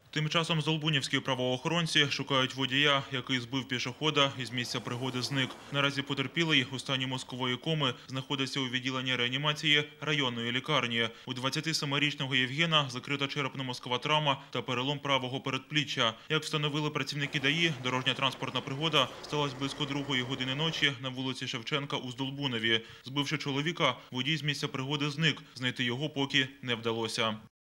Тим часом здолбунівські правоохоронці шукають водія, який збив пішохода і з місця пригоди зник. Наразі потерпілий у стані мозкової коми знаходиться у відділенні реанімації районної лікарні. У 27-річного Євгена закрита черепно-мозкова травма та перелом правого передпліччя. Як встановили працівники ДАІ, дорожньо-транспортна пригода сталася близько 2-ї години ночі на вулиці Шевченка у Здолбунові. Збивши чоловіка, водій з місця пригоди зник. Знайти його поки не вдалося.